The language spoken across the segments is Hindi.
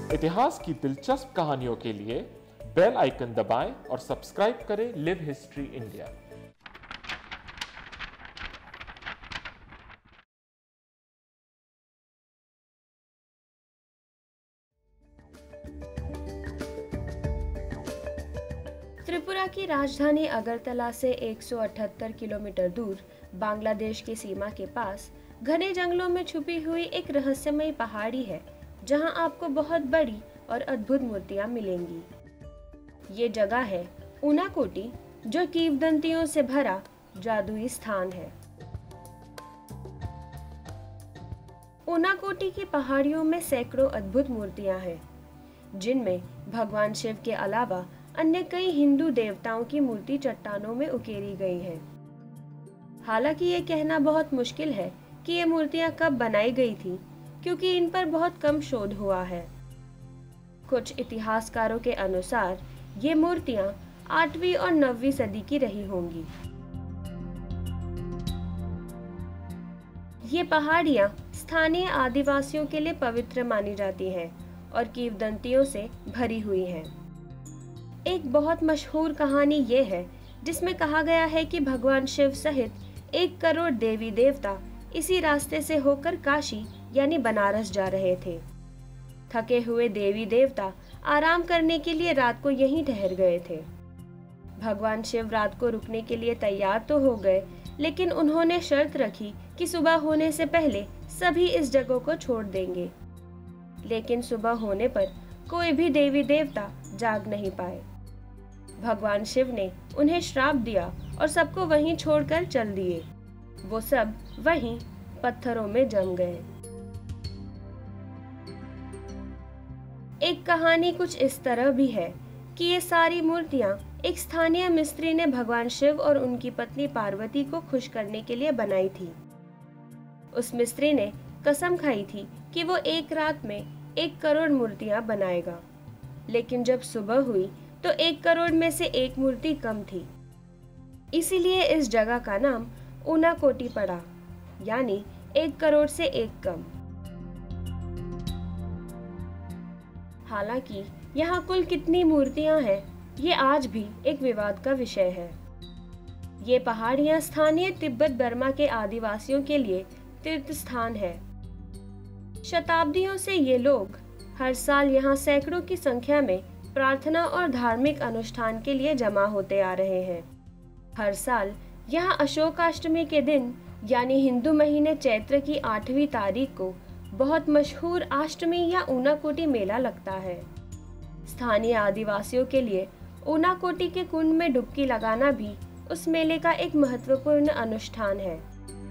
इतिहास की दिलचस्प कहानियों के लिए बेल आइकन दबाएं और सब्सक्राइब करें लिव हिस्ट्री इंडिया। त्रिपुरा की राजधानी अगरतला से 178 किलोमीटर दूर बांग्लादेश की सीमा के पास घने जंगलों में छुपी हुई एक रहस्यमयी पहाड़ी है, जहां आपको बहुत बड़ी और अद्भुत मूर्तियां मिलेंगी। ये जगह है ऊनाकोटी, जो किंवदंतियों से भरा जादुई स्थान है। ऊनाकोटी की पहाड़ियों में सैकड़ों अद्भुत मूर्तियां हैं, जिनमें भगवान शिव के अलावा अन्य कई हिंदू देवताओं की मूर्ति चट्टानों में उकेरी गई है। हालांकि ये कहना बहुत मुश्किल है कि ये मूर्तियां कब बनाई गई थी, क्योंकि इन पर बहुत कम शोध हुआ है। कुछ इतिहासकारों के अनुसार ये मूर्तियां 8वीं और 9वीं सदी की रही होंगी। ये पहाड़ियां स्थानीय आदिवासियों के लिए पवित्र मानी जाती हैं और किंवदंतियों से भरी हुई हैं। एक बहुत मशहूर कहानी ये है, जिसमें कहा गया है कि भगवान शिव सहित 1 करोड़ देवी देवता इसी रास्ते से होकर काशी यानी बनारस जा रहे थे। थके हुए देवी देवता आराम करने के लिए रात को यहीं ठहर गए थे। भगवान शिव रात को रुकने के लिए तैयार तो हो गए, लेकिन उन्होंने शर्त रखी कि सुबह होने से पहले सभी इस जगह को छोड़ देंगे। लेकिन सुबह होने पर कोई भी देवी देवता जाग नहीं पाए। भगवान शिव ने उन्हें श्राप दिया और सबको वहीं छोड़कर चल दिए। वो सब वहीं पत्थरों में जम गए। एक कहानी कुछ इस तरह भी है कि ये सारी मूर्तियां एक स्थानीय मिस्त्री ने भगवान शिव और उनकी पत्नी पार्वती को खुश करने के लिए बनाई थी। उस मिस्त्री ने कसम खाई थी कि वो एक रात में 1 करोड़ मूर्तियां बनाएगा, लेकिन जब सुबह हुई तो 1 करोड़ में से 1 मूर्ति कम थी। इसीलिए इस जगह का नाम ऊनाकोटी पड़ा, यानी 1 करोड़ से 1 कम। हालांकि यहाँ कुल कितनी मूर्तियां हैं, ये आज भी एक विवाद का विषय है। ये पहाड़ियां स्थानीय तिब्बत बर्मा के आदिवासियों के लिए तीर्थ स्थान है। शताब्दियों से ये लोग हर साल यहाँ सैकड़ों की संख्या में प्रार्थना और धार्मिक अनुष्ठान के लिए जमा होते आ रहे हैं। हर साल यहाँ अशोकाष्टमी के दिन यानी हिंदू महीने चैत्र की 8वीं तारीख को बहुत मशहूर अष्टमी या ऊनाकोटी मेला लगता है। स्थानीय आदिवासियों के लिए ऊनाकोटी के कुंड में डुबकी लगाना भी उस मेले का एक महत्वपूर्ण अनुष्ठान है।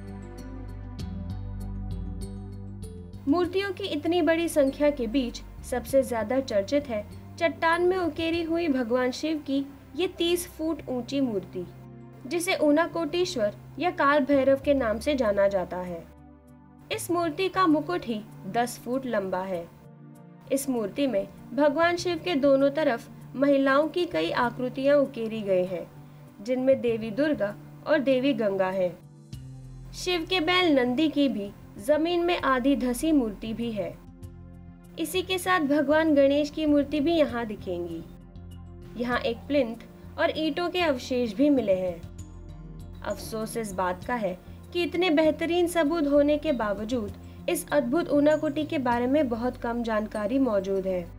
मूर्तियों की इतनी बड़ी संख्या के बीच सबसे ज्यादा चर्चित है चट्टान में उकेरी हुई भगवान शिव की ये 30 फुट ऊंची मूर्ति, जिसे ऊनाकोटीश्वर या काल भैरव के नाम से जाना जाता है। इस मूर्ति का मुकुट ही 10 फुट लंबा है। इस मूर्ति में भगवान शिव के दोनों तरफ महिलाओं की कई आकृतियां उकेरी गई हैं, जिनमें देवी दुर्गा और देवी गंगा है। शिव के बैल नंदी की भी जमीन में आधी धसी मूर्ति भी है। इसी के साथ भगवान गणेश की मूर्ति भी यहाँ दिखेंगी। यहाँ एक प्लिंथ और ईंटों के अवशेष भी मिले हैं। अफसोस इस बात का है कि इतने बेहतरीन सबूत होने के बावजूद इस अद्भुत ऊनाकोटी के बारे में बहुत कम जानकारी मौजूद है।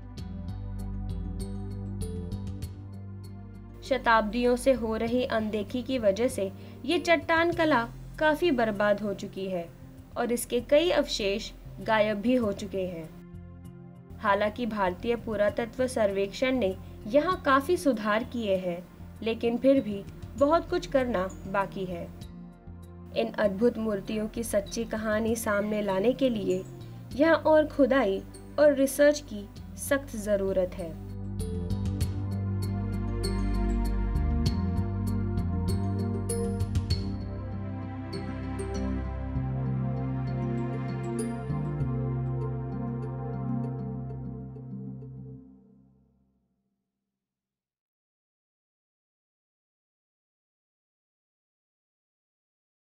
शताब्दियों से हो रही अनदेखी की वजह से ये चट्टान कला काफी बर्बाद हो चुकी है और इसके कई अवशेष गायब भी हो चुके हैं। हालांकि भारतीय पुरातत्व सर्वेक्षण ने यहाँ काफी सुधार किए हैं, लेकिन फिर भी बहुत कुछ करना बाकी है। इन अद्भुत मूर्तियों की सच्ची कहानी सामने लाने के लिए यहाँ और खुदाई और रिसर्च की सख्त जरूरत है।